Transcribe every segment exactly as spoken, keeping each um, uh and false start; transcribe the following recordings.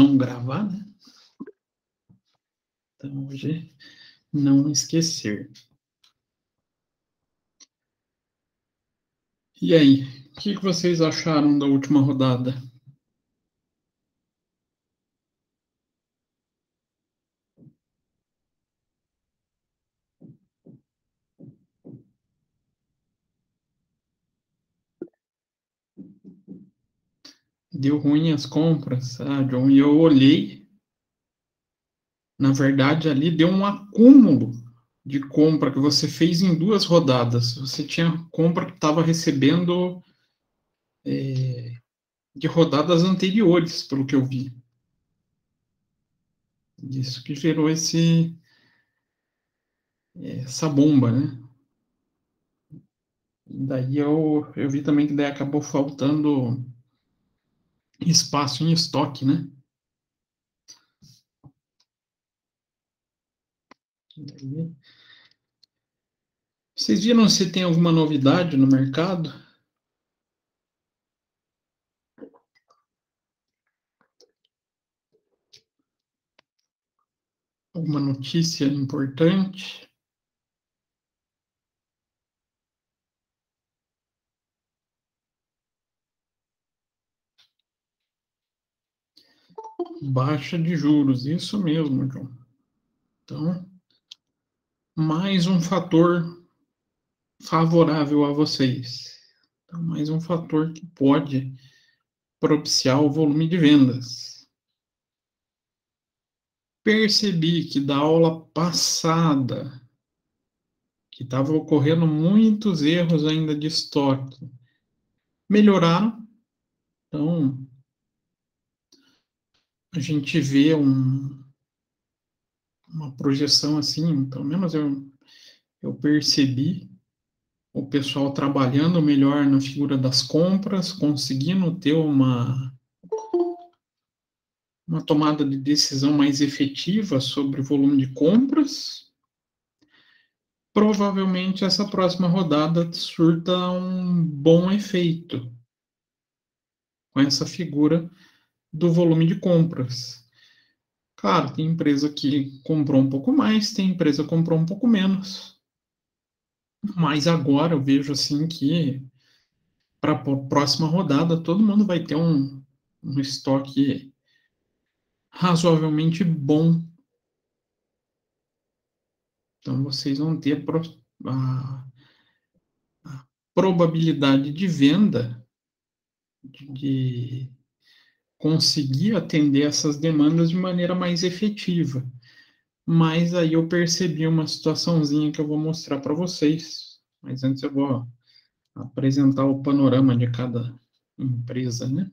não gravar, né? Então, hoje, não esquecer. E aí, o que vocês acharam da última rodada? Deu ruim as compras, ah, John, e eu olhei, na verdade, ali deu um acúmulo de compra que você fez em duas rodadas. Você tinha compra que estava recebendo é, de rodadas anteriores, pelo que eu vi. Isso que gerou esse, essa bomba, né? E daí eu, eu vi também que daí acabou faltando espaço em estoque, né? Daí... Vocês viram se tem alguma novidade no mercado? Alguma notícia importante? Baixa de juros, isso mesmo, John. Então, mais um fator favorável a vocês. Então, mais um fator que pode propiciar o volume de vendas. Percebi que da aula passada, que estavam ocorrendo muitos erros ainda de estoque, melhoraram. Então, a gente vê um, uma projeção assim, pelo menos eu, eu percebi o pessoal trabalhando melhor na figura das compras, conseguindo ter uma, uma tomada de decisão mais efetiva sobre o volume de compras. Provavelmente essa próxima rodada surta um bom efeito com essa figura do volume de compras. Claro, tem empresa que comprou um pouco mais, tem empresa que comprou um pouco menos. Mas agora eu vejo assim que para a próxima rodada todo mundo vai ter um, um estoque razoavelmente bom. Então vocês vão ter a, a probabilidade de venda de, de conseguir atender essas demandas de maneira mais efetiva. Mas aí eu percebi uma situaçãozinha que eu vou mostrar para vocês. Mas antes eu vou apresentar o panorama de cada empresa, né?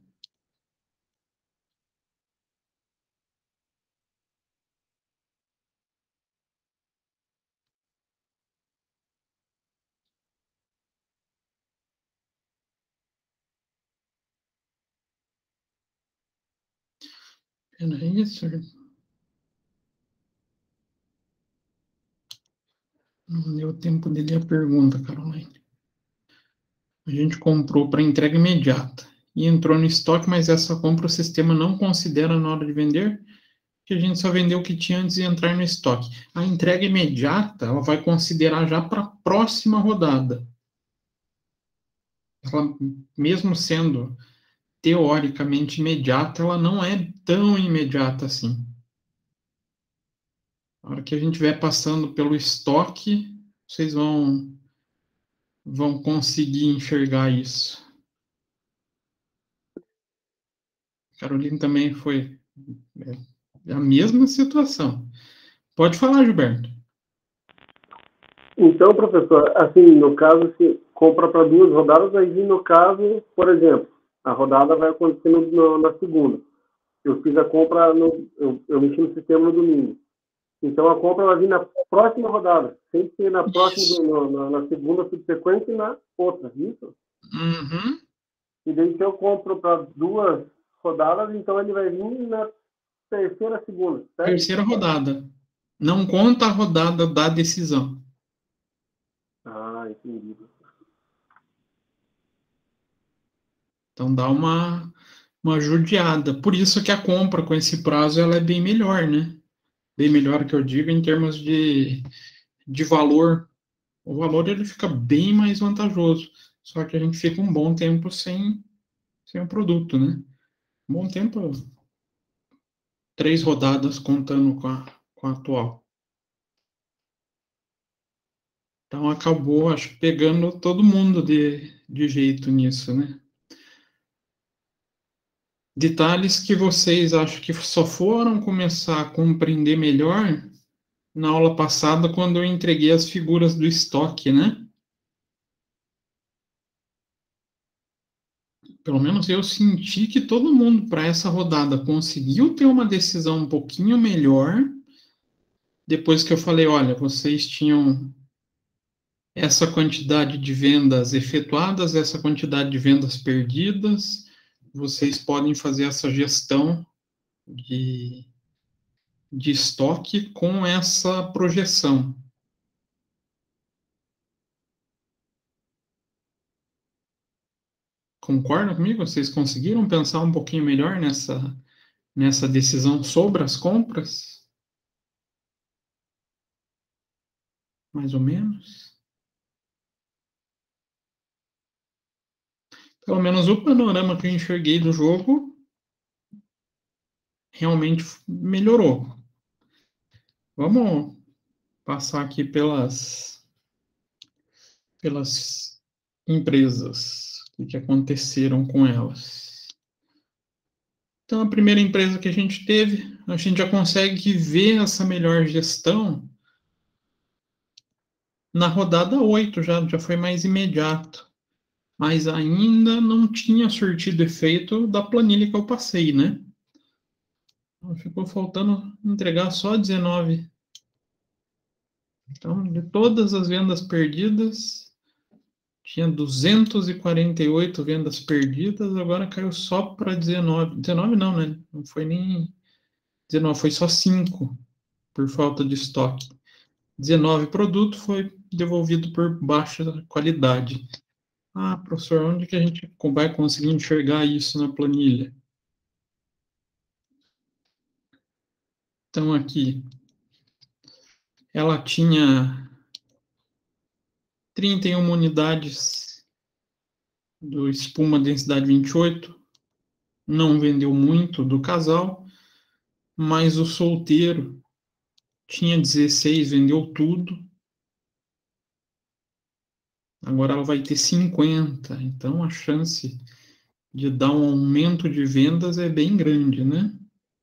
Era isso? Não deu tempo de ler a pergunta, Caroline. A gente comprou para entrega imediata e entrou no estoque, mas essa compra o sistema não considera na hora de vender, que a gente só vendeu o que tinha antes de entrar no estoque. A entrega imediata, ela vai considerar já para a próxima rodada. Ela, mesmo sendo teoricamente imediata, ela não é tão imediata assim. Na hora que a gente estiver passando pelo estoque, vocês vão, vão conseguir enxergar isso. Carolina também foi é, a mesma situação. Pode falar, Gilberto. Então, professor, assim, no caso, se compra para duas rodadas, aí no caso, por exemplo, a rodada vai acontecer no, no, na segunda. Eu fiz a compra, no, eu, eu mexi no sistema no domingo. Então, a compra vai vir na próxima rodada, sem ser na próxima, do, na, na segunda subsequente e na outra, isso? Uhum. E daí, se eu compro para duas rodadas, então ele vai vir na terceira, segunda, certo? Terceira rodada. Não conta a rodada da decisão. Ah, entendi. Então dá uma, uma judiada. Por isso que a compra com esse prazo ela é bem melhor, né? Bem melhor que eu digo em termos de, de valor. O valor ele fica bem mais vantajoso. Só que a gente fica um bom tempo sem, sem o produto, né? Um bom tempo, três rodadas contando com a, com a atual. Então acabou, acho, pegando todo mundo de, de jeito nisso, né? Detalhes que vocês acham que só foram começar a compreender melhor na aula passada, quando eu entreguei as figuras do estoque, né? Pelo menos eu senti que todo mundo para essa rodada conseguiu ter uma decisão um pouquinho melhor depois que eu falei, olha, vocês tinham essa quantidade de vendas efetuadas, essa quantidade de vendas perdidas, vocês podem fazer essa gestão de, de estoque com essa projeção. Concordam comigo? Vocês conseguiram pensar um pouquinho melhor nessa, nessa decisão sobre as compras? Mais ou menos? Pelo menos o panorama que eu enxerguei do jogo realmente melhorou. Vamos passar aqui pelas, pelas empresas, o que aconteceram com elas. Então, a primeira empresa que a gente teve, a gente já consegue ver essa melhor gestão na rodada oito, já, já foi mais imediato. Mas ainda não tinha surtido efeito da planilha que eu passei, né? Ficou faltando entregar só dezenove. Então, de todas as vendas perdidas, tinha duzentas e quarenta e oito vendas perdidas, agora caiu só para dezenove. dezenove não, né? Não foi nem dezenove, foi só cinco por falta de estoque. dezenove produtos foi devolvido por baixa qualidade. Ah, professor, onde que a gente vai conseguir enxergar isso na planilha? Então, aqui, ela tinha trinta e uma unidades do espuma densidade vinte e oito, não vendeu muito do casal, mas o solteiro tinha dezesseis, vendeu tudo. Agora ela vai ter cinquenta, então a chance de dar um aumento de vendas é bem grande, né?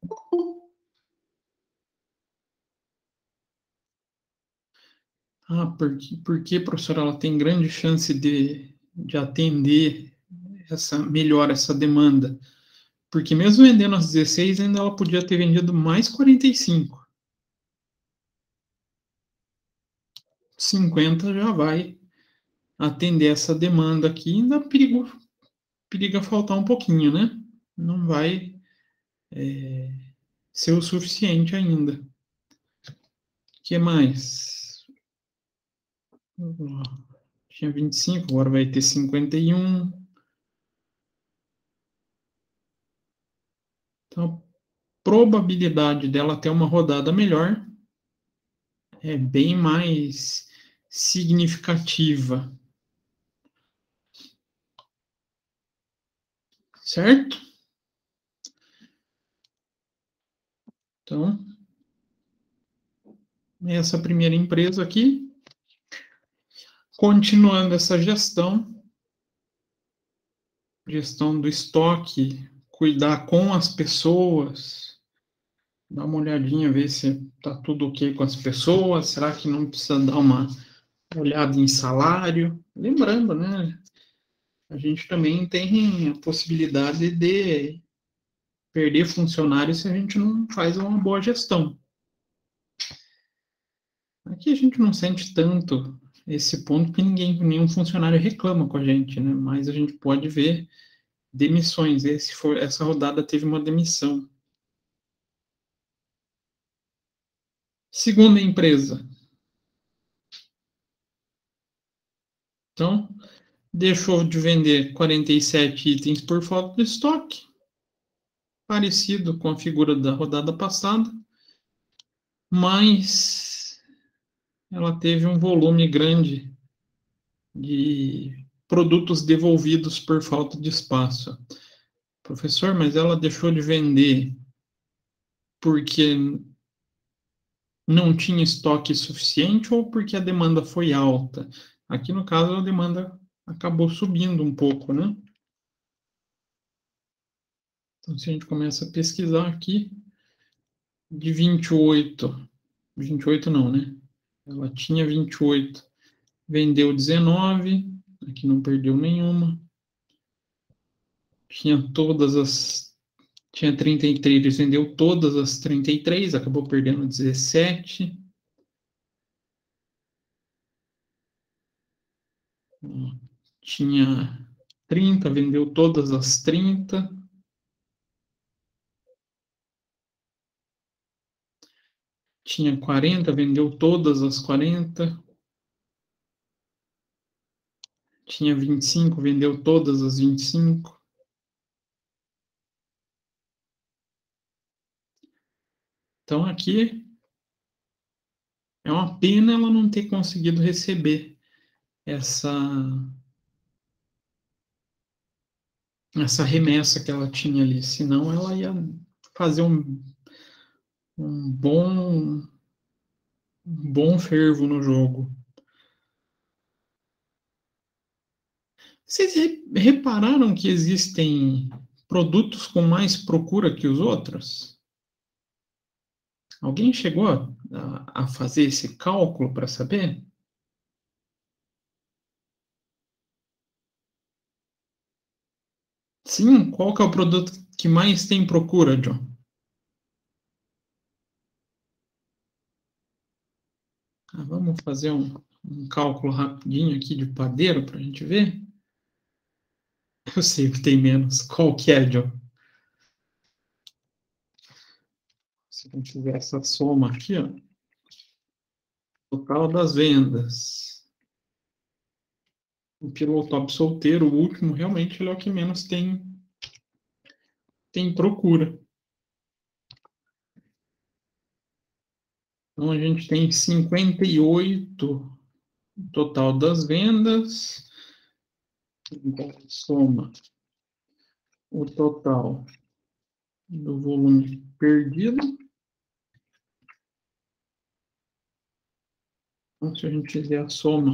Ah, porque, porque professora, ela tem grande chance de, de atender essa, melhor essa demanda? Porque mesmo vendendo as dezesseis, ainda ela podia ter vendido mais quarenta e cinco. cinquenta já vai atender essa demanda aqui, ainda perigo, periga faltar um pouquinho, né? Não vai é, ser o suficiente ainda. O que mais? Tinha vinte e cinco, agora vai ter cinquenta e um. Então, a probabilidade dela ter uma rodada melhor é bem mais significativa. Certo? Então, essa primeira empresa aqui, continuando essa gestão, gestão do estoque, cuidar com as pessoas, dar uma olhadinha, ver se está tudo ok com as pessoas, será que não precisa dar uma olhada em salário? Lembrando, né, a gente também tem a possibilidade de perder funcionários se a gente não faz uma boa gestão. Aqui a gente não sente tanto esse ponto que ninguém, nenhum funcionário reclama com a gente, né? Mas a gente pode ver demissões. Esse for, essa rodada teve uma demissão. Segunda empresa. Então, deixou de vender quarenta e sete itens por falta de estoque. parecido com a figura da rodada passada, mas ela teve um volume grande de produtos devolvidos por falta de espaço. Professor, mas ela deixou de vender porque não tinha estoque suficiente ou porque a demanda foi alta? Aqui, no caso, a demanda acabou subindo um pouco, né? Então, se a gente começa a pesquisar aqui, de vinte e oito, vinte e oito não, né? Ela tinha vinte e oito, vendeu dezenove, aqui não perdeu nenhuma. Tinha todas as... Tinha trinta e três, vendeu todas as trinta e três, acabou perdendo dezessete. Tinha trinta, vendeu todas as trinta. Tinha quarenta, vendeu todas as quarenta. Tinha vinte e cinco, vendeu todas as vinte e cinco. Então, aqui é uma pena ela não ter conseguido receber essa, essa remessa que ela tinha ali. Senão, ela ia fazer um, um bom, um bom fervo no jogo. Vocês repararam que existem produtos com mais procura que os outros? Alguém chegou a, a fazer esse cálculo para saber? Sim, qual que é o produto que mais tem procura, John? Ah, vamos fazer um, um cálculo rapidinho aqui de padeiro para a gente ver. Eu sei que tem menos. Qual que é, John? Se a gente tiver essa soma aqui, ó, total das vendas. O Pilotop solteiro, o último, realmente ele é o que menos tem, tem procura. Então, a gente tem cinquenta e oito total das vendas. Então, soma o total do volume perdido. Então, se a gente fizer a soma,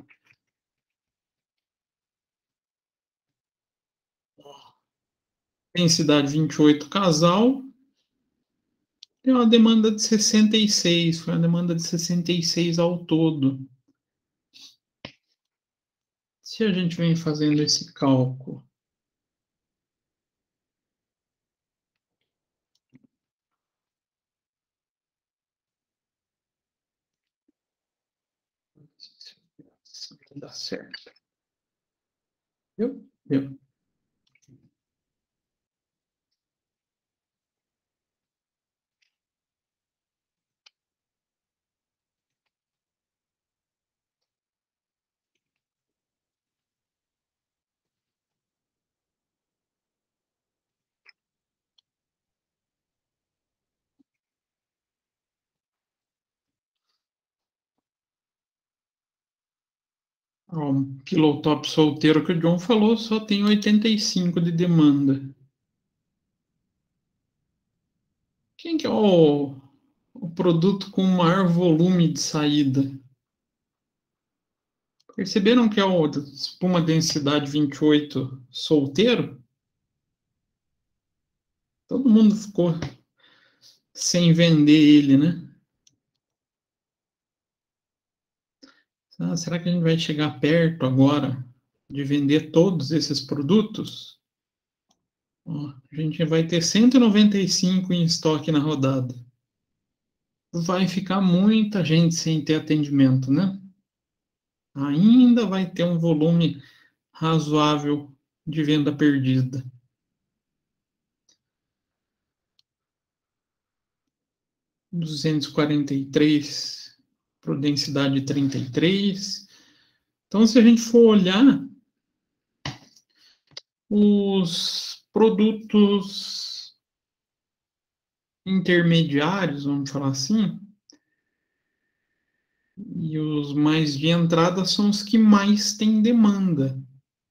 densidade vinte e oito casal, tem uma demanda de sessenta e seis, foi uma demanda de sessenta e seis ao todo. Se a gente vem fazendo esse cálculo, se vai dar certo. Deu? Deu. O Pilotop solteiro que o John falou só tem oitenta e cinco de demanda. Quem que é o, o produto com maior volume de saída? Perceberam que é o espuma densidade vinte e oito solteiro? Todo mundo ficou sem vender ele, né? Ah, será que a gente vai chegar perto agora de vender todos esses produtos? Ó, a gente vai ter cento e noventa e cinco em estoque na rodada. Vai ficar muita gente sem ter atendimento, né? Ainda vai ter um volume razoável de venda perdida. duzentos e quarenta e três por densidade trinta e três. Então, se a gente for olhar os produtos intermediários, vamos falar assim, e os mais de entrada são os que mais têm demanda.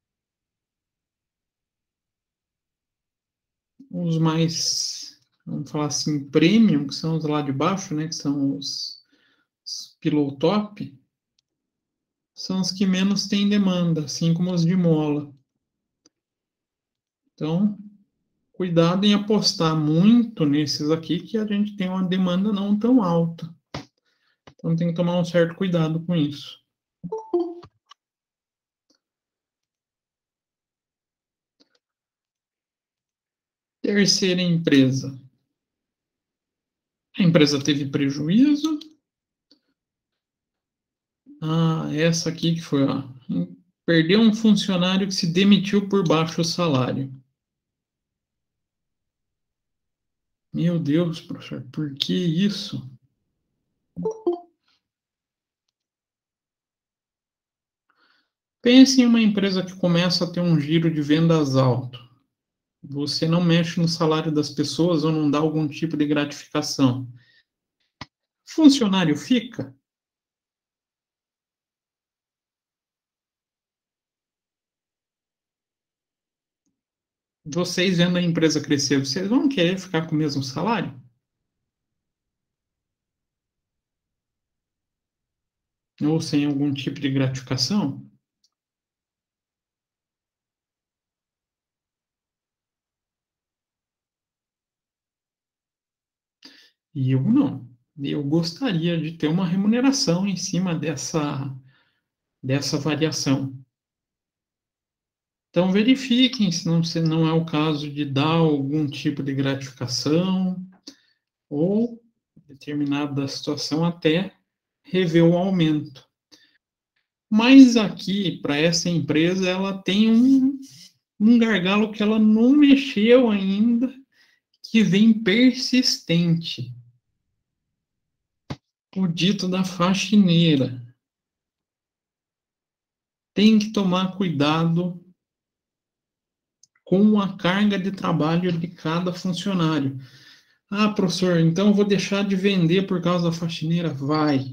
Os mais, vamos falar assim, premium, que são os lá de baixo, né, que são os, os pillow top, são os que menos têm demanda, assim como os de mola. Então, cuidado em apostar muito nesses aqui, que a gente tem uma demanda não tão alta. Então, tem que tomar um certo cuidado com isso. Terceira empresa. A empresa teve prejuízo. Ah, essa aqui que foi, ó. Perdeu um funcionário que se demitiu por baixo salário. Meu Deus, professor, por que isso? Pense em uma empresa que começa a ter um giro de vendas alto. Você não mexe no salário das pessoas ou não dá algum tipo de gratificação. Funcionário fica? Vocês vendo a empresa crescer, vocês vão querer ficar com o mesmo salário? Ou sem algum tipo de gratificação? E eu não. Eu gostaria de ter uma remuneração em cima dessa, dessa variação. Então, verifiquem se não, se não é o caso de dar algum tipo de gratificação ou, em determinada situação, até rever o aumento. Mas aqui, para essa empresa, ela tem um, um gargalo que ela não mexeu ainda, que vem persistente. O dito da faxineira. Tem que tomar cuidado com a carga de trabalho de cada funcionário. Ah, professor, então eu vou deixar de vender por causa da faxineira? Vai.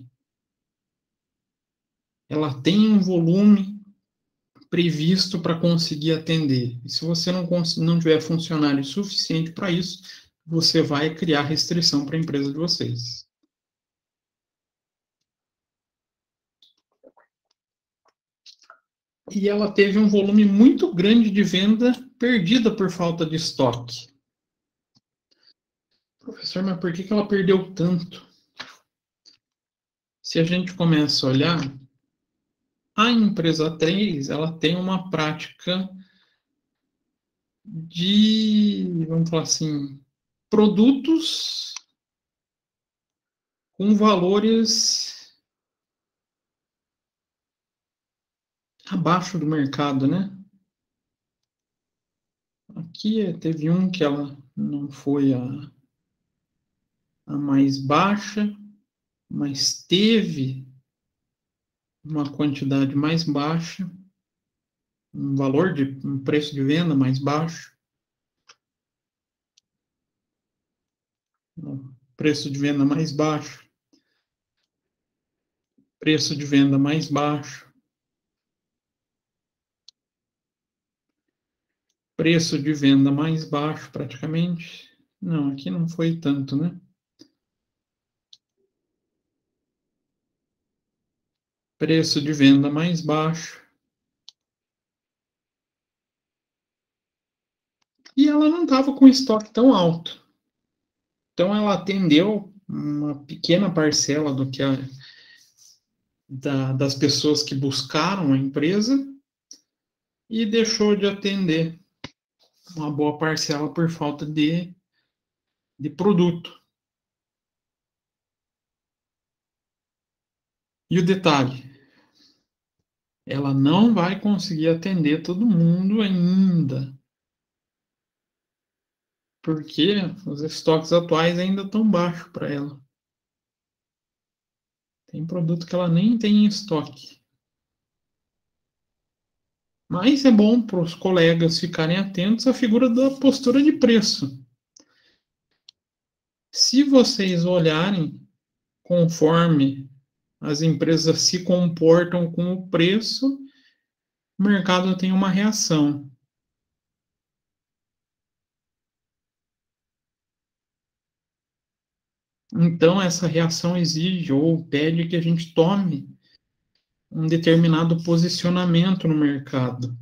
Ela tem um volume previsto para conseguir atender. E se você não, não tiver funcionário suficiente para isso, você vai criar restrição para a empresa de vocês. E ela teve um volume muito grande de venda perdida por falta de estoque. Professor, mas por que ela perdeu tanto? Se a gente começa a olhar, a empresa três, ela tem uma prática de, vamos falar assim, produtos com valores abaixo do mercado, né? Aqui teve um que ela não foi a, a mais baixa, mas teve uma quantidade mais baixa, um valor de um preço de venda mais baixo. Preço de venda mais baixo. Preço de venda mais baixo. Preço de venda mais baixo, praticamente. Não, aqui não foi tanto, né? Preço de venda mais baixo. E ela não estava com estoque tão alto. Então, ela atendeu uma pequena parcela do que a, da, das pessoas que buscaram a empresa e deixou de atender uma boa parcela por falta de, de produto. E o detalhe, ela não vai conseguir atender todo mundo ainda, porque os estoques atuais ainda estão baixos para ela. Tem produto que ela nem tem em estoque. Mas é bom para os colegas ficarem atentos à figura da postura de preço. Se vocês olharem conforme as empresas se comportam com o preço, o mercado tem uma reação. Então, essa reação exige ou pede que a gente tome um determinado posicionamento no mercado.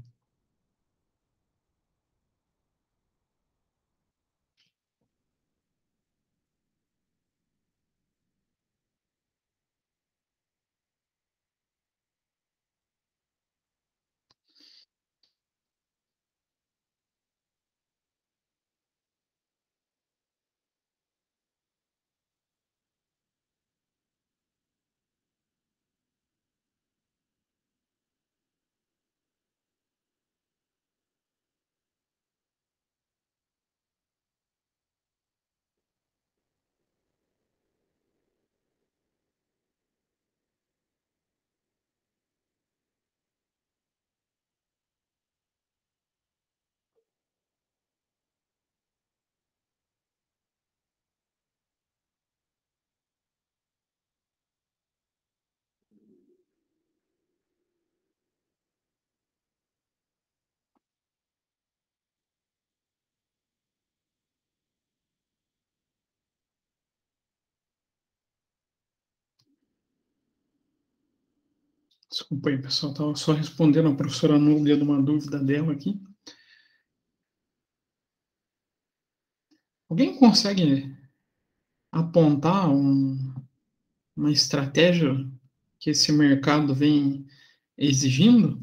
Desculpa aí, pessoal, estava só respondendo a professora Núbia de uma dúvida dela aqui. Alguém consegue apontar um, uma estratégia que esse mercado vem exigindo?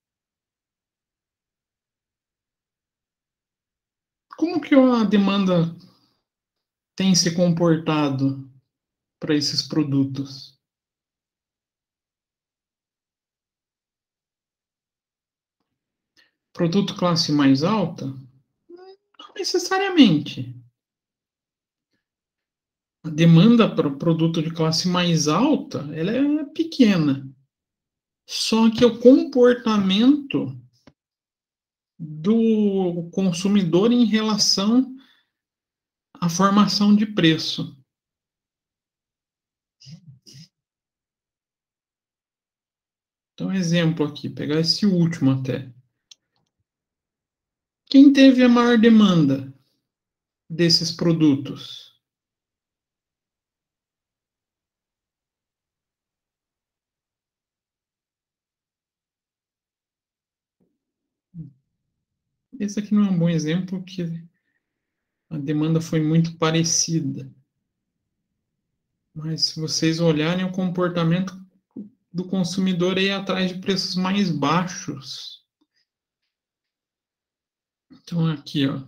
Como que a demanda tem se comportado para esses produtos? Produto classe mais alta? Não necessariamente. A demanda para o produto de classe mais alta, ela é pequena. Só que o comportamento do consumidor em relação à formação de preço. Então, exemplo aqui, pegar esse último até. Quem teve a maior demanda desses produtos? Esse aqui não é um bom exemplo, porque a demanda foi muito parecida. Mas se vocês olharem o comportamento do consumidor aí atrás de preços mais baixos. Então, aqui, ó.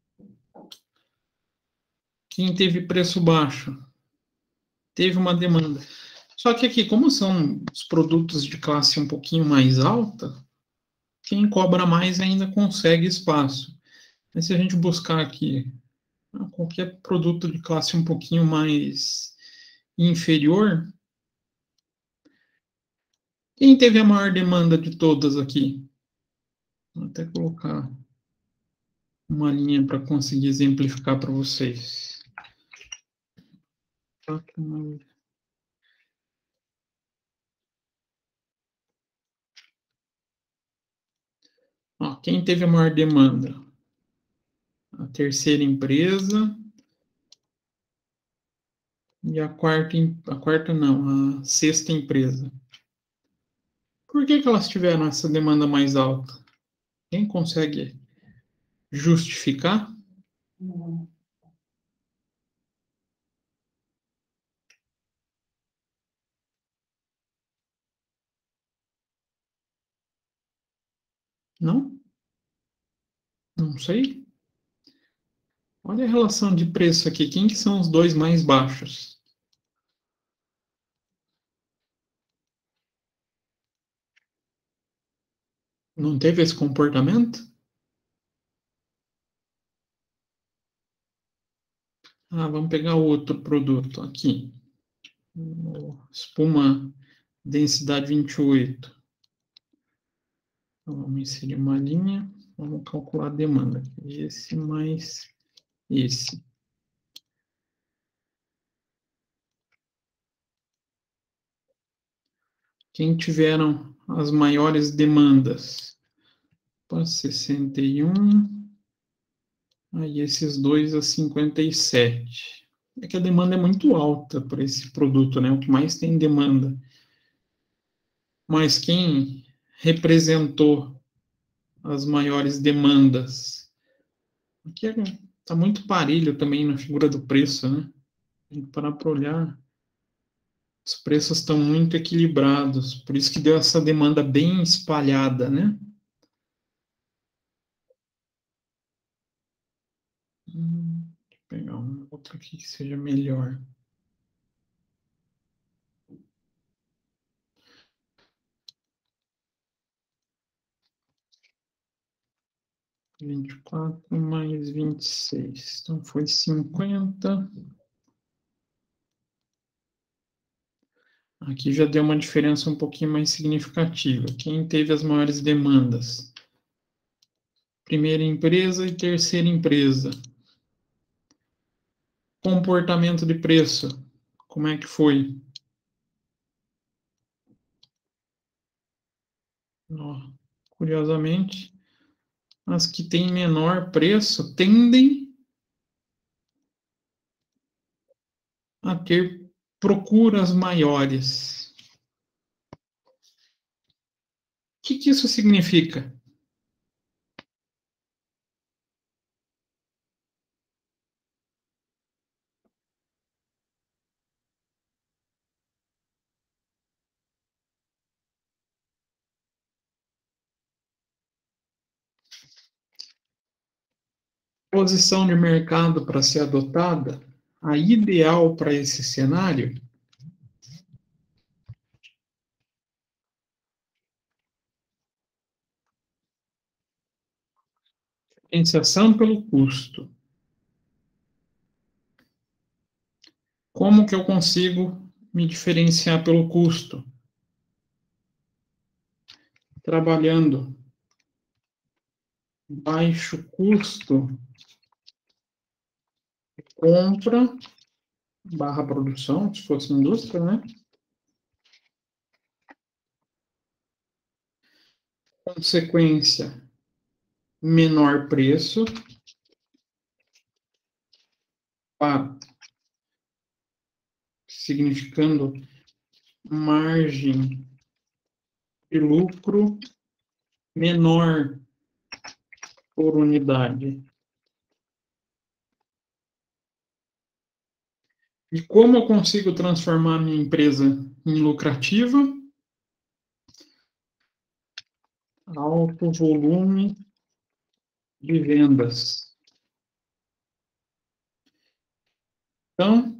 Quem teve preço baixo? Teve uma demanda. Só que aqui, como são os produtos de classe um pouquinho mais alta, quem cobra mais ainda consegue espaço. Mas se a gente buscar aqui qualquer produto de classe um pouquinho mais inferior, quem teve a maior demanda de todas aqui? Vou até colocar uma linha para conseguir exemplificar para vocês. Ó, quem teve a maior demanda? A terceira empresa e a quarta, a quarta não, a sexta empresa. Por que que elas tiveram essa demanda mais alta? Quem consegue justificar? Não. Não? Não sei. Olha a relação de preço aqui. Quem que são os dois mais baixos? Não teve esse comportamento? Ah, vamos pegar outro produto aqui. Espuma densidade vinte e oito. Então, vamos inserir uma linha. Vamos calcular a demanda. Esse mais esse. Quem tiveram as maiores demandas? Opa, sessenta e um. Aí esses dois a cinquenta e sete. É que a demanda é muito alta para esse produto, né? O que mais tem demanda. Mas quem representou as maiores demandas? Aqui está muito parelho também na figura do preço, né? Tem que parar para olhar. Os preços estão muito equilibrados, por isso que deu essa demanda bem espalhada, né? Hum, deixa eu pegar um outro aqui que seja melhor. vinte e quatro mais vinte e seis. Então, foi cinquenta. Aqui já deu uma diferença um pouquinho mais significativa. Quem teve as maiores demandas? Primeira empresa e terceira empresa. Comportamento de preço. Como é que foi? Ó, curiosamente, as que têm menor preço tendem a ter procuras maiores. O que, que isso significa? Posição de mercado para ser adotada, a ideal para esse cenário é diferenciação pelo custo. Como que eu consigo me diferenciar pelo custo? Trabalhando baixo custo de compra barra produção, se fosse indústria, né? Consequência, menor preço, para, significando margem de lucro menor por unidade. E como eu consigo transformar minha empresa em lucrativa? Alto volume de vendas. Então,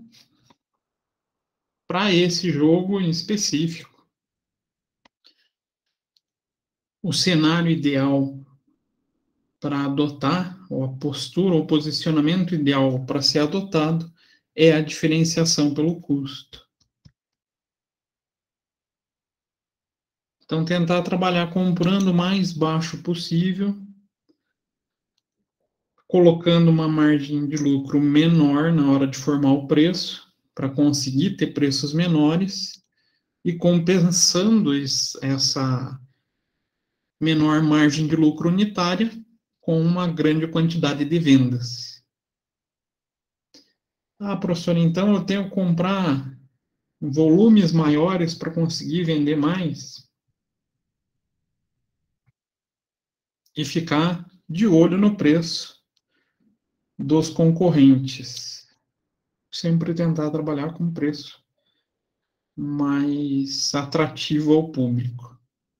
para esse jogo em específico, o cenário ideal para adotar, ou a postura ou posicionamento ideal para ser adotado, é a diferenciação pelo custo. Então, tentar trabalhar comprando o mais baixo possível, colocando uma margem de lucro menor na hora de formar o preço, para conseguir ter preços menores, e compensando essa menor margem de lucro unitária com uma grande quantidade de vendas. Ah, professor, então eu tenho que comprar volumes maiores para conseguir vender mais? E ficar de olho no preço dos concorrentes. Sempre tentar trabalhar com preço mais atrativo ao público.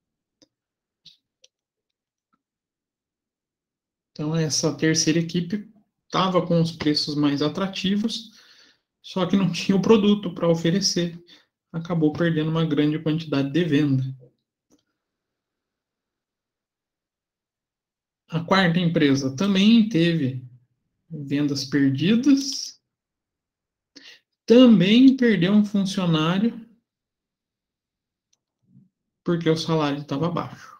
Então, essa terceira equipe estava com os preços mais atrativos, só que não tinha o produto para oferecer. Acabou perdendo uma grande quantidade de venda. A quarta empresa também teve vendas perdidas, também perdeu um funcionário porque o salário estava baixo.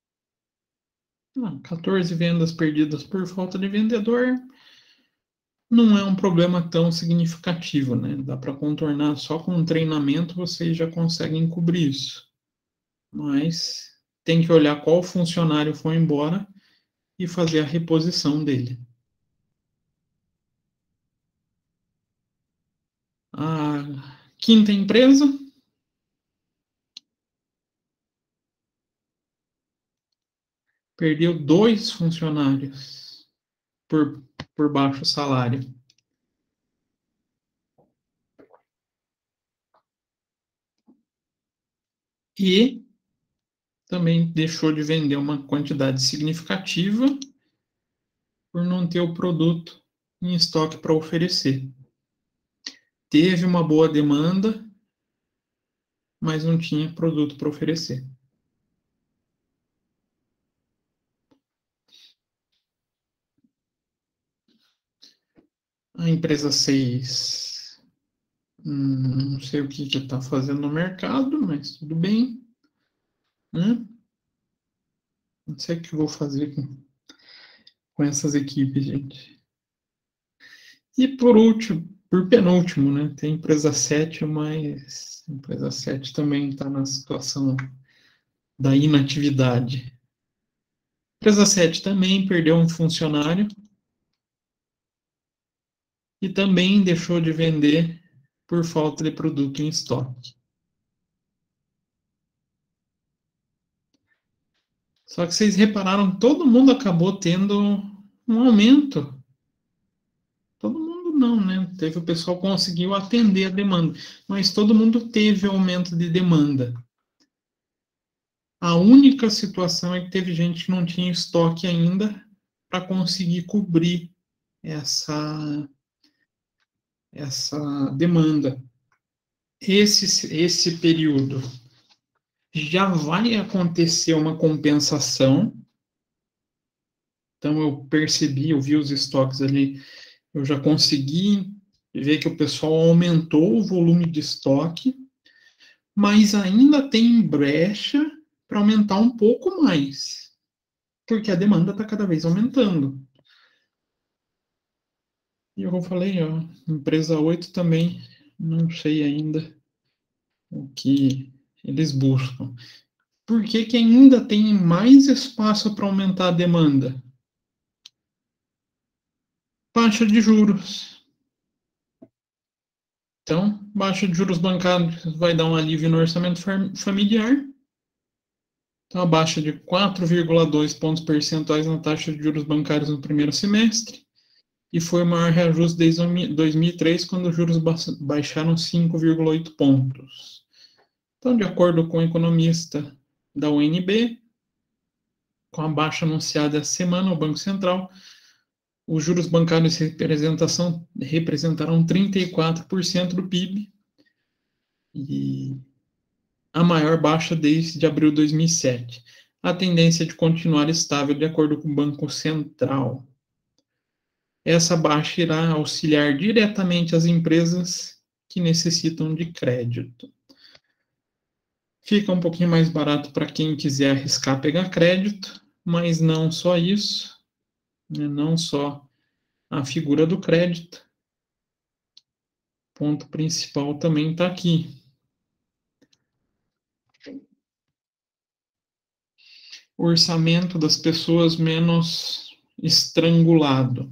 Ah, quatorze vendas perdidas por falta de vendedor. não é um problema tão significativo, né? Dá para contornar só com um treinamento, vocês já conseguem cobrir isso. Mas tem que olhar qual funcionário foi embora e fazer a reposição dele. A quinta empresa perdeu dois funcionários por, por baixo salário. E também deixou de vender uma quantidade significativa por não ter o produto em estoque para oferecer. Teve uma boa demanda, mas não tinha produto para oferecer. A empresa seis, hum, não sei o que está fazendo no mercado, mas tudo bem. Né? Não sei o que eu vou fazer com, com essas equipes, gente. E por último, por penúltimo, né? Tem a empresa sete, mas a empresa sete também está na situação da inatividade. A empresa sete também perdeu um funcionário e também deixou de vender por falta de produto em estoque. Só que vocês repararam, todo mundo acabou tendo um aumento. Todo mundo não, né? Teve o pessoal que conseguiu atender a demanda, mas todo mundo teve aumento de demanda. A única situação é que teve gente que não tinha estoque ainda para conseguir cobrir essa, essa demanda. Esse, esse período já vai acontecer uma compensação. Então, eu percebi, eu vi os estoques ali, eu já consegui ver que o pessoal aumentou o volume de estoque, mas ainda tem brecha para aumentar um pouco mais, porque a demanda está cada vez aumentando. E eu falei, ó, empresa oito também, não sei ainda o que eles buscam. Por que que ainda tem mais espaço para aumentar a demanda? Taxa de juros. Então, baixa de juros bancários vai dar um alívio no orçamento familiar. Então, a baixa de quatro vírgula dois pontos percentuais na taxa de juros bancários no primeiro semestre. E foi o maior reajuste desde dois mil e três, quando os juros baixaram cinco vírgula oito pontos. Então, de acordo com o economista da U N B, com a baixa anunciada essa semana, o Banco Central, os juros bancários representarão trinta e quatro por cento do P I B, e a maior baixa desde abril de dois mil e sete. A tendência é de continuar estável, de acordo com o Banco Central. Essa baixa irá auxiliar diretamente as empresas que necessitam de crédito. Fica um pouquinho mais barato para quem quiser arriscar pegar crédito, mas não só isso, né? Não só a figura do crédito. O ponto principal também está aqui. O orçamento das pessoas menos estrangulado.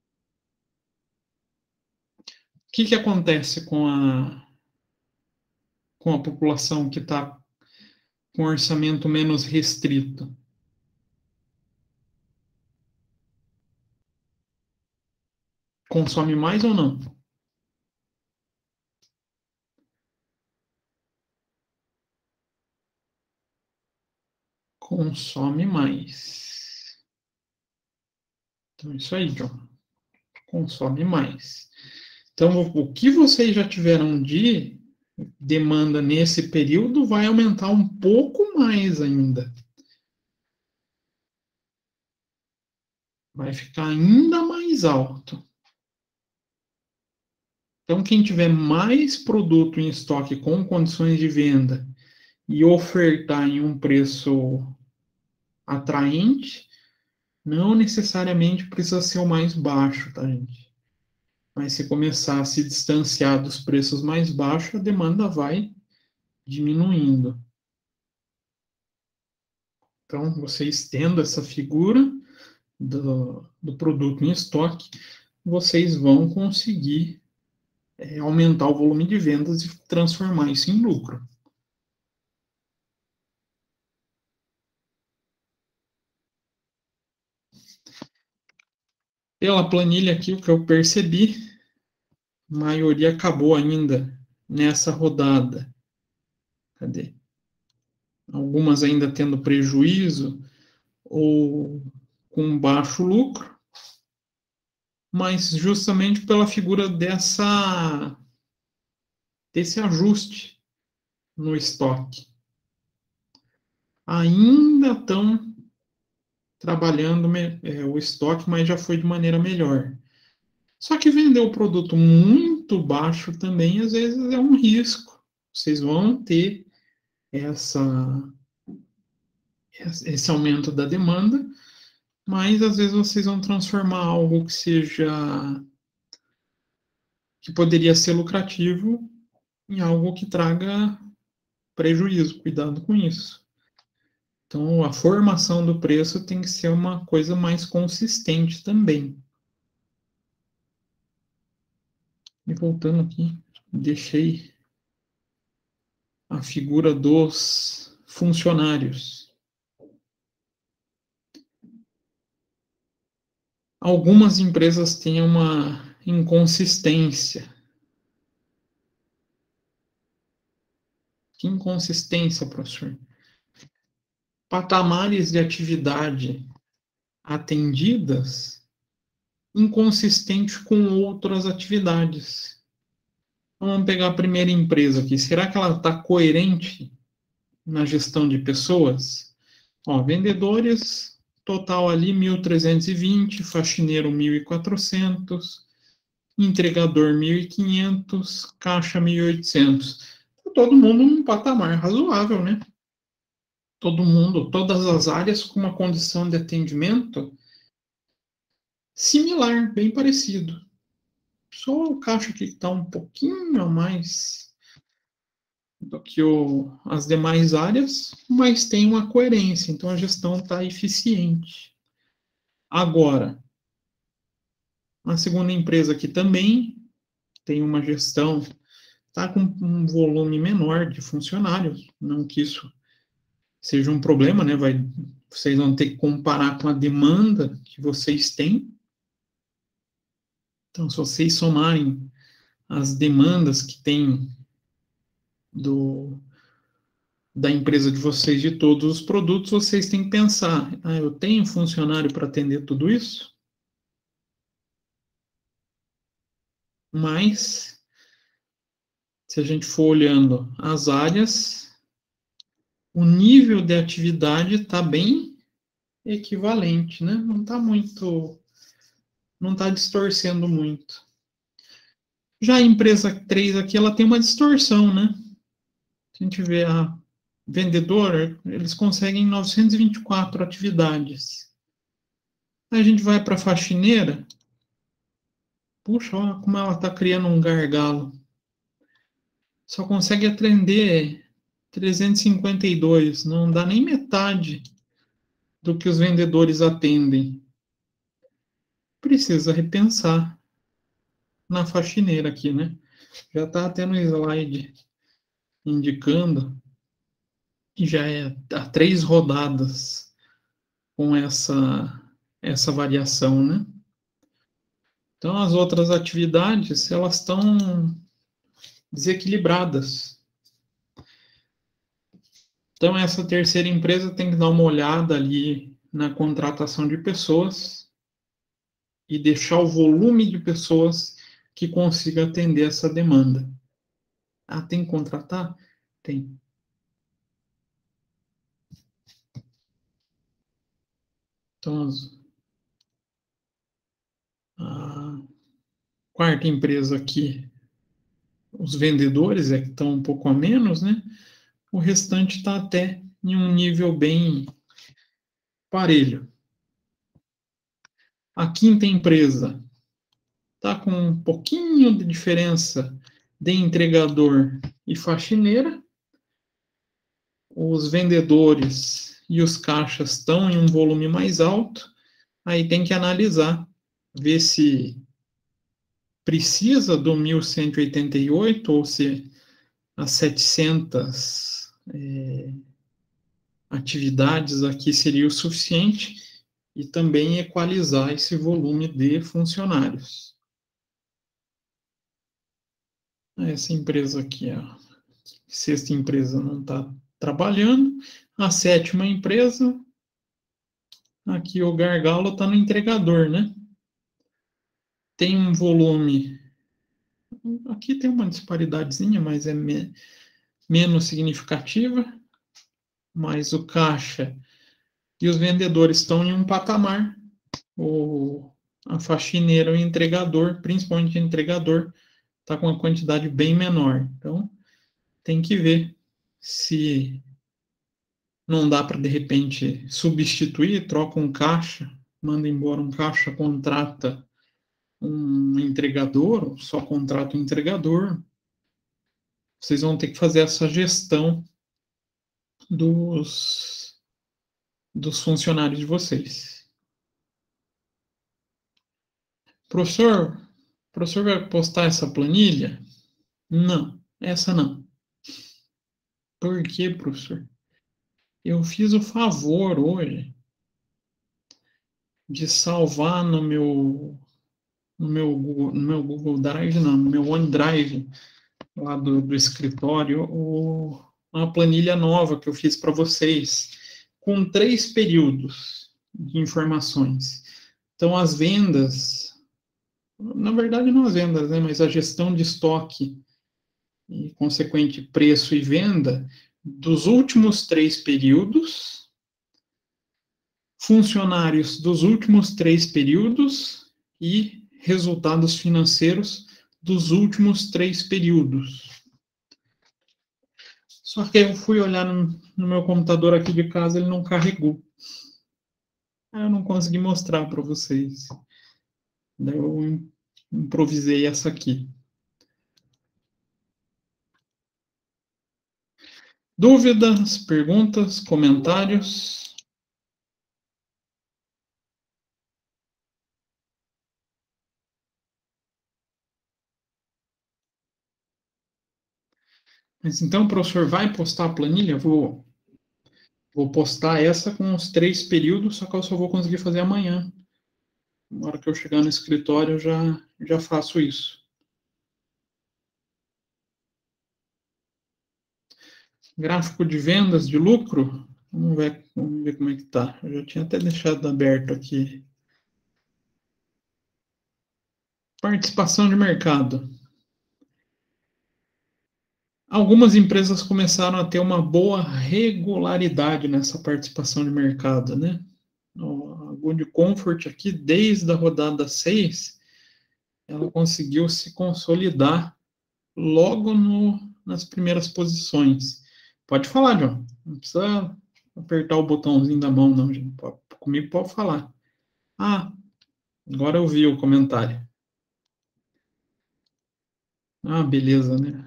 O que, que acontece com a, com a população que está com orçamento menos restrito? Consome mais ou não? Consome mais. Então, isso aí, John. Consome mais. Então, o que vocês já tiveram de demanda nesse período vai aumentar um pouco mais ainda. Vai ficar ainda mais alto. Então, quem tiver mais produto em estoque com condições de venda e ofertar em um preço atraente, não necessariamente precisa ser o mais baixo, tá, gente? Mas se começar a se distanciar dos preços mais baixos, a demanda vai diminuindo. Então, você estendo essa figura do, do produto em estoque, vocês vão conseguir é, aumentar o volume de vendas e transformar isso em lucro. Pela planilha aqui, o que eu percebi, a maioria acabou ainda nessa rodada. Cadê? Algumas ainda tendo prejuízo ou com baixo lucro, mas justamente pela figura dessa, desse ajuste no estoque. Ainda estão trabalhando é, o estoque, mas já foi de maneira melhor. Só que vender o produto muito baixo também, às vezes, é um risco. Vocês vão ter essa, esse aumento da demanda, mas às vezes vocês vão transformar algo que seja que poderia ser lucrativo em algo que traga prejuízo. Cuidado com isso. Então, a formação do preço tem que ser uma coisa mais consistente também. E voltando aqui, deixei a figura dos funcionários. Algumas empresas têm uma inconsistência. Que inconsistência, professor? Patamares de atividade atendidas inconsistente com outras atividades. Vamos pegar a primeira empresa aqui. Será que ela está coerente na gestão de pessoas? Ó, vendedores, total ali mil trezentos e vinte, faxineiro mil e quatrocentos, entregador mil e quinhentos, caixa mil e oitocentos. Todo mundo num patamar razoável, né? Todo mundo, todas as áreas com uma condição de atendimento similar, bem parecido. Só o caixa aqui está um pouquinho a mais do que o, as demais áreas, mas tem uma coerência, então a gestão está eficiente. Agora, a segunda empresa aqui também tem uma gestão, está com um volume menor de funcionários, não que isso seja um problema, né? Vai, vocês vão ter que comparar com a demanda que vocês têm. Então, se vocês somarem as demandas que tem do, da empresa de vocês, de todos os produtos, vocês têm que pensar, ah, eu tenho funcionário para atender tudo isso? Mas, se a gente for olhando as áreas, o nível de atividade está bem equivalente, né? Não está muito, não está distorcendo muito. Já a empresa três aqui, ela tem uma distorção, né? Se a gente vê a vendedora, eles conseguem novecentos e vinte e quatro atividades. Aí a gente vai para a faxineira, puxa, olha como ela está criando um gargalo. Só consegue atender trezentos e cinquenta e dois, não dá nem metade do que os vendedores atendem. Precisa repensar na faxineira aqui, né? Já está tendo um slide indicando que já é há três rodadas com essa, essa variação, né? Então, as outras atividades, elas estão desequilibradas. Então, essa terceira empresa tem que dar uma olhada ali na contratação de pessoas e deixar o volume de pessoas que consiga atender essa demanda. Ah, tem que contratar? Tem. Então, a quarta empresa aqui, os vendedores é que estão um pouco a menos, né? O restante está até em um nível bem parelho. A quinta empresa, está com um pouquinho de diferença de entregador e faxineira. Os vendedores e os caixas estão em um volume mais alto. Aí tem que analisar, ver se precisa do mil cento e oitenta e oito ou se as setecentas é, atividades aqui seria o suficiente, e também equalizar esse volume de funcionários. Essa empresa aqui, a sexta empresa não está trabalhando. A sétima empresa, aqui o gargalo está no entregador, né? Tem um volume, aqui tem uma disparidadezinha, mas é me, menos significativa, mas o caixa e os vendedores estão em um patamar. O, a faxineira, o entregador, principalmente o entregador, está com uma quantidade bem menor. Então, tem que ver se não dá para, de repente, substituir, troca um caixa, manda embora um caixa, contrata um entregador, ou só contrata um entregador. Vocês vão ter que fazer essa gestão dos, dos funcionários de vocês. Professor, o professor vai postar essa planilha? Não, essa não. Por quê, professor? Eu fiz o favor hoje de salvar no meu no meu Google, no meu Google Drive, não, no meu OneDrive, lá do, do escritório, o, uma planilha nova que eu fiz para vocês, com três períodos de informações. Então, as vendas, na verdade não as vendas, né, mas a gestão de estoque e consequente preço e venda dos últimos três períodos, funcionários dos últimos três períodos e resultados financeiros dos últimos três períodos. Só que eu fui olhar no, no meu computador aqui de casa, ele não carregou. Aí eu não consegui mostrar para vocês. Daí eu improvisei essa aqui. Dúvidas, perguntas, comentários? Mas então o professor vai postar a planilha? Vou, vou postar essa com os três períodos, só que eu só vou conseguir fazer amanhã. Na hora que eu chegar no escritório, eu já, já faço isso. Gráfico de vendas, de lucro. Vamos ver, vamos ver como é que tá. Eu já tinha até deixado aberto aqui. Participação de mercado. Algumas empresas começaram a ter uma boa regularidade nessa participação de mercado, né? A Good Comfort aqui, desde a rodada seis, ela conseguiu se consolidar logo no, nas primeiras posições. Pode falar, John. Não precisa apertar o botãozinho da mão, não, gente. Comigo pode falar. Ah, agora eu vi o comentário. Ah, beleza, né?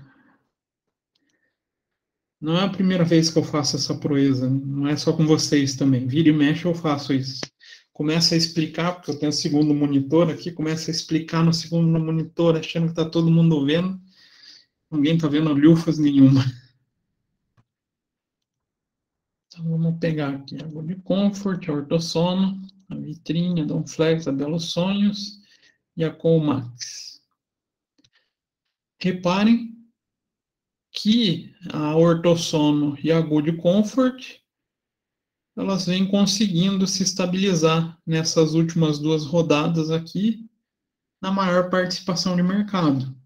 Não é a primeira vez que eu faço essa proeza, não é só com vocês também. Vira e mexe eu faço isso. Começa a explicar, porque eu tenho o segundo monitor aqui, começa a explicar no segundo monitor, achando que está todo mundo vendo. Ninguém está vendo lufas nenhuma. Então vamos pegar aqui a Good Comfort, a Ortosono, a Vitrine, a Donflex, a Belo Sonhos e a Colmax. Reparem que a Ortosono e a Good Comfort, elas vêm conseguindo se estabilizar nessas últimas duas rodadas aqui, na maior participação de mercado.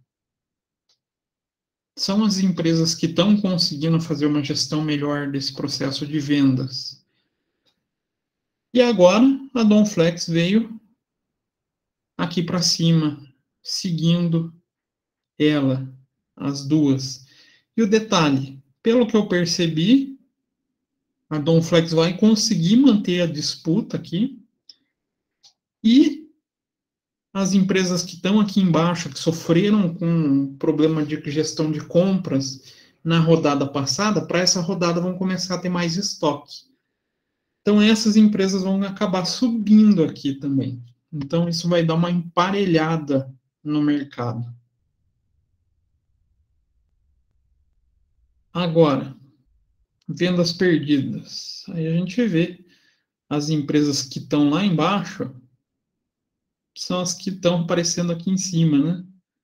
São as empresas que estão conseguindo fazer uma gestão melhor desse processo de vendas. E agora, a Donflex veio aqui para cima, seguindo ela, as duas. E o detalhe, pelo que eu percebi, a Donflex vai conseguir manter a disputa aqui, e as empresas que estão aqui embaixo, que sofreram com problema de gestão de compras na rodada passada, para essa rodada vão começar a ter mais estoque. Então, essas empresas vão acabar subindo aqui também. Então, isso vai dar uma emparelhada no mercado. Agora, vendas perdidas. Aí a gente vê as empresas que estão lá embaixo são as que estão aparecendo aqui em cima, né?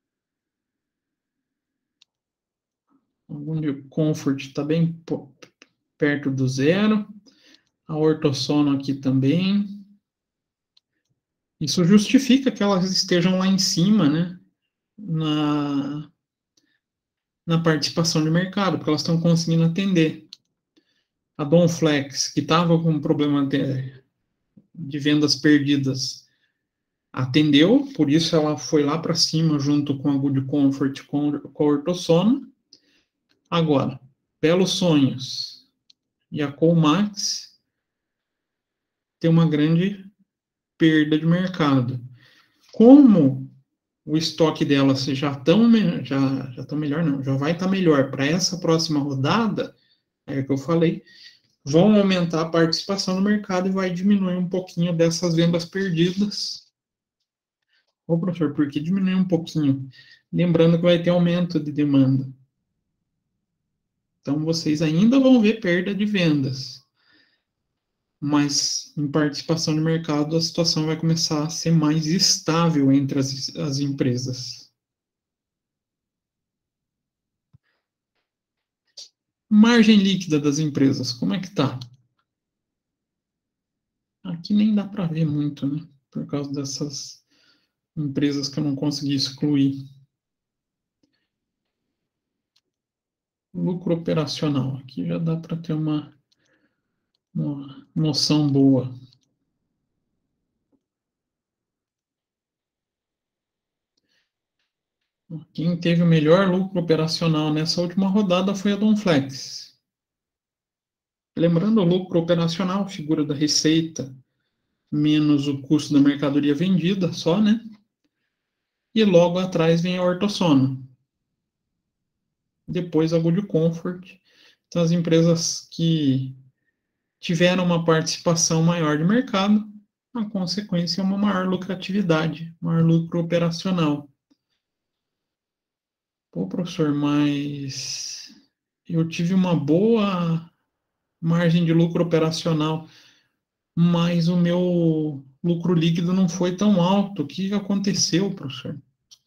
O Comfort está bem perto do zero. A Ortosono aqui também. Isso justifica que elas estejam lá em cima, né? Na, na participação de mercado, porque elas estão conseguindo atender. A Donflex, que estava com um problema de, de vendas perdidas, atendeu, por isso ela foi lá para cima junto com a Good Comfort, com, com a Ortosono. Agora, Belos Sonhos e a Colmax tem uma grande perda de mercado. Como o estoque delas já estão já, já tão melhor, não, já vai estar tá melhor para essa próxima rodada, é o que eu falei, vão aumentar a participação no mercado e vai diminuir um pouquinho dessas vendas perdidas. Ô, professor, por que diminuir um pouquinho? Lembrando que vai ter aumento de demanda. Então, vocês ainda vão ver perda de vendas. Mas, em participação de mercado, a situação vai começar a ser mais estável entre as, as empresas. Margem líquida das empresas, como é que está? Aqui nem dá para ver muito, né? Por causa dessas empresas que eu não consegui excluir. Lucro operacional, aqui já dá para ter uma, uma noção boa. Quem teve o melhor lucro operacional nessa última rodada foi a Donflex. Lembrando, o lucro operacional, figura da receita, menos o custo da mercadoria vendida, só, né? E logo atrás vem a Ortosono. Depois a Good Comfort. Então, as empresas que tiveram uma participação maior de mercado, a consequência é uma maior lucratividade, maior lucro operacional. Pô, professor, mas eu tive uma boa margem de lucro operacional, mas o meu lucro líquido não foi tão alto. O que aconteceu, professor?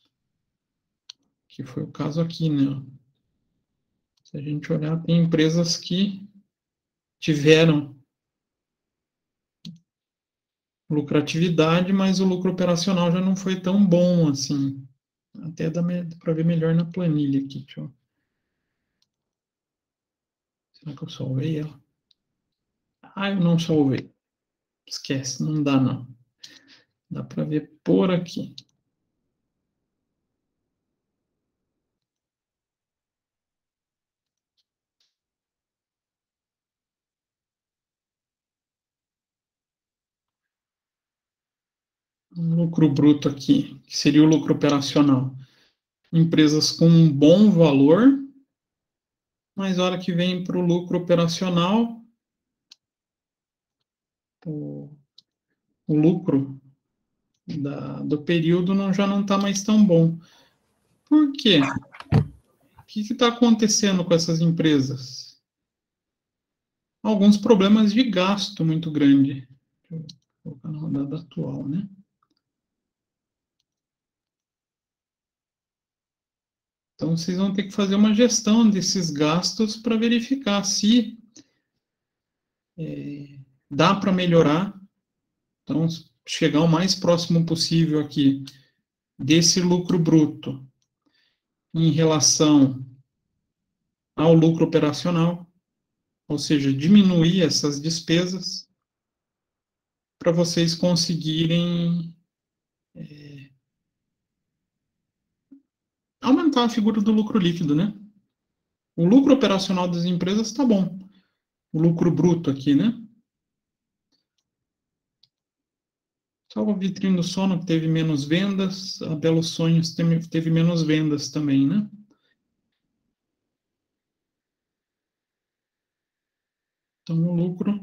Que foi o caso aqui, né? Se a gente olhar, tem empresas que tiveram lucratividade, mas o lucro operacional já não foi tão bom assim. Até dá para ver melhor na planilha aqui. Deixa eu... Será que eu salvei ela? Ah, eu não salvei. Esquece, não dá não. Dá para ver por aqui. Um lucro bruto aqui, que seria o lucro operacional. Empresas com um bom valor, mas a hora que vem para o lucro operacional, o, o lucro da, do período não, já não está mais tão bom. Por quê? O que está acontecendo com essas empresas? Alguns problemas de gasto muito grande. Deixa eu colocar na rodada atual, né? Então, vocês vão ter que fazer uma gestão desses gastos para verificar se é, dá para melhorar. Então, chegar o mais próximo possível aqui desse lucro bruto em relação ao lucro operacional, ou seja, diminuir essas despesas para vocês conseguirem é, aumentar a figura do lucro líquido, né? O lucro operacional das empresas está bom. O lucro bruto aqui, né? Só a Vitrine do Sono que teve menos vendas, a Belo Sonhos teve, teve menos vendas também, né? Então, o lucro...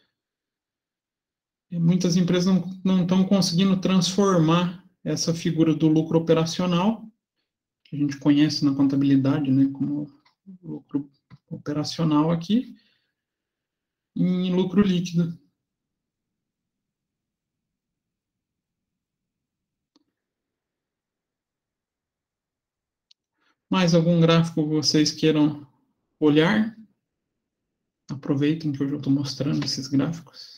Muitas empresas não, não estão conseguindo transformar essa figura do lucro operacional, que a gente conhece na contabilidade, né, como lucro operacional aqui, em lucro líquido. Mais algum gráfico que vocês queiram olhar? Aproveitem que eu já estou mostrando esses gráficos.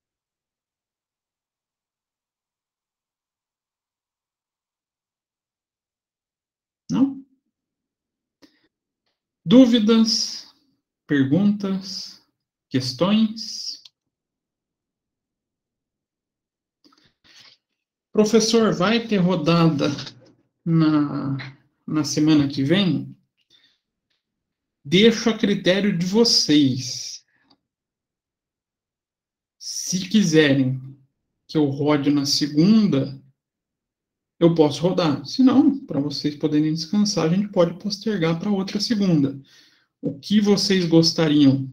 Não? Dúvidas? Perguntas? Questões? Professor, vai ter rodada na, na semana que vem? Deixo a critério de vocês. Se quiserem que eu rode na segunda, eu posso rodar. Se não, para vocês poderem descansar, a gente pode postergar para outra segunda. O que vocês gostariam?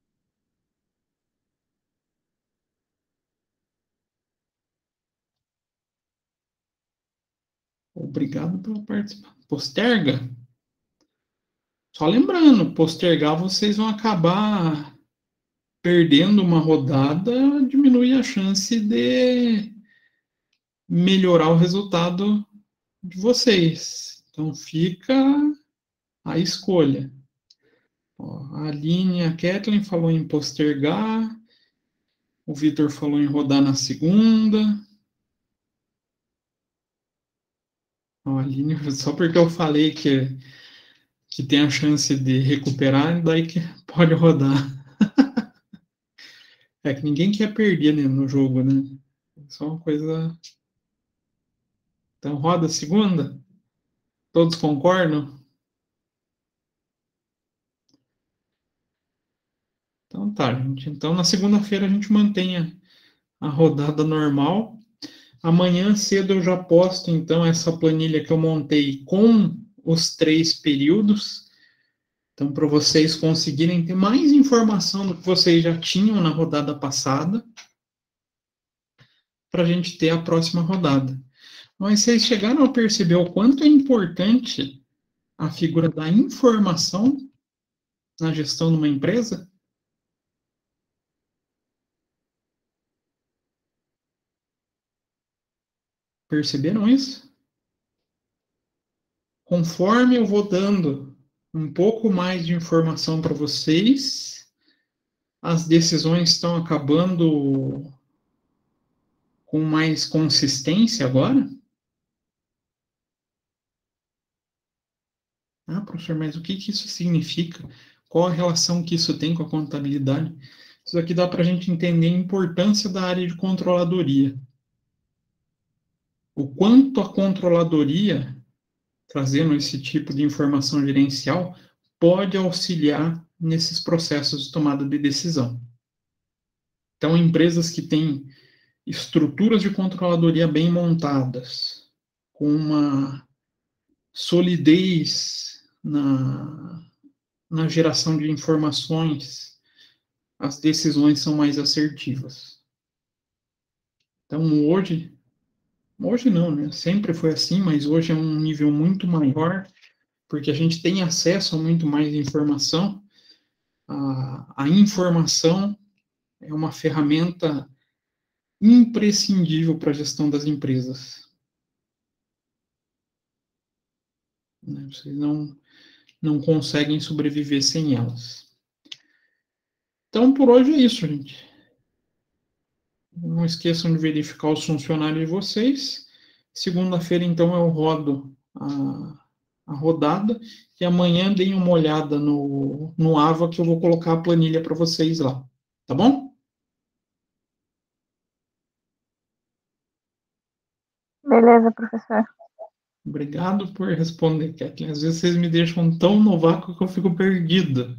Obrigado pela participação. Posterga? Só lembrando, postergar vocês vão acabar perdendo uma rodada, diminui a chance de melhorar o resultado de vocês. Então fica a escolha. Ó, a Aline e a Kathleen falou em postergar, o Vitor falou em rodar na segunda. Ó, a Aline, só porque eu falei que, que tem a chance de recuperar, daí que pode rodar. É que ninguém quer perder, né, no jogo, né? É só uma coisa... Então, roda a segunda? Todos concordam? Então tá, gente. Então, na segunda-feira a gente mantém a, a rodada normal. Amanhã cedo eu já posto, então, essa planilha que eu montei com os três períodos. Então, para vocês conseguirem ter mais informação do que vocês já tinham na rodada passada, para a gente ter a próxima rodada. Mas vocês chegaram a perceber o quanto é importante a figura da informação na gestão de uma empresa? Perceberam isso? Conforme eu vou dando um pouco mais de informação para vocês, as decisões estão acabando com mais consistência agora? Ah, professor, mas o que, que isso significa? Qual a relação que isso tem com a contabilidade? Isso aqui dá para a gente entender a importância da área de controladoria. O quanto a controladoria, trazendo esse tipo de informação gerencial, pode auxiliar nesses processos de tomada de decisão. Então, empresas que têm estruturas de controladoria bem montadas, com uma solidez na, na geração de informações, as decisões são mais assertivas. Então, hoje, hoje não, né? Sempre foi assim, mas hoje é um nível muito maior, porque a gente tem acesso a muito mais informação. A, a informação é uma ferramenta imprescindível para a gestão das empresas. Vocês não, não conseguem sobreviver sem elas. Então, por hoje é isso, gente. Não esqueçam de verificar os funcionários de vocês. Segunda-feira, então, eu rodo a, a rodada. E amanhã deem uma olhada no, no Ava, que eu vou colocar a planilha para vocês lá. Tá bom? Beleza, professor. Obrigado por responder, Kathleen. Às vezes vocês me deixam tão novaco que eu fico perdido.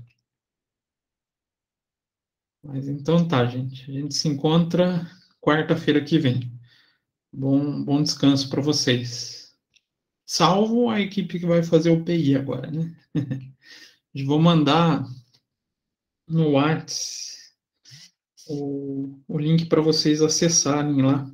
Mas então tá, gente. A gente se encontra quarta-feira que vem. Bom, bom descanso para vocês. Salvo a equipe que vai fazer o P I agora, né? Eu vou mandar no WhatsApp o, o link para vocês acessarem lá.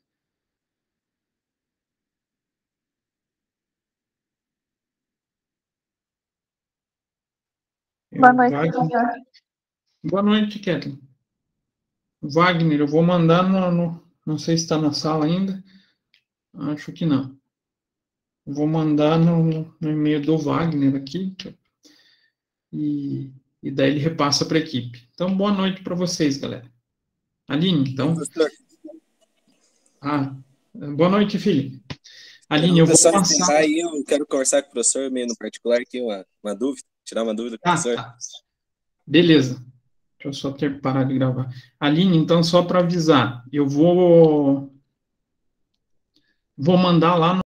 Boa noite, Wagner. professor. Boa noite, Kathleen. Wagner, eu vou mandar no, no... Não sei se está na sala ainda. Acho que não. Vou mandar no, no e-mail do Wagner aqui. E, e daí ele repassa para a equipe. Então, boa noite para vocês, galera. Aline, então. Professor, Ah, boa noite, filho. é, Aline, eu vou pessoal passar. encerrar aí, eu quero conversar com o professor meio no particular aqui, uma, uma dúvida, tirar uma dúvida com o Ah, professor. tá. Beleza. Deixa eu só ter parar de gravar. Aline, então, só para avisar, eu vou, vou mandar lá no